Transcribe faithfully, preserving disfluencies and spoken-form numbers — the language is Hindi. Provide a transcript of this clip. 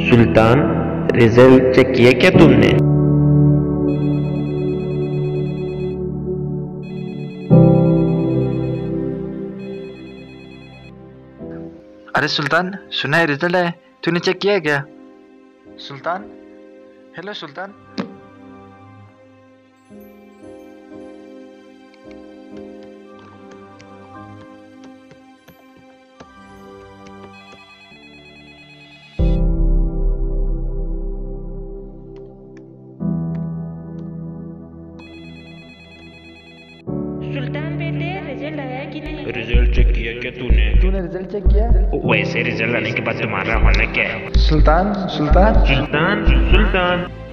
सुल्तान, रिजल्ट चेक किया क्या तुमने? अरे सुल्तान, सुना है रिजल्ट है, तूने चेक किया है क्या? सुल्तान, हेलो सुल्तान। सुल्तान बेटे, रिजल्ट आया कि नहीं? रिजल्ट चेक किया क्या तूने? तूने रिजल्ट चेक किया? वैसे रिजल्ट आने के बाद तुम्हारा होना क्या है? सुल्तान, सुल्तान, सुल्तान, सुल्तान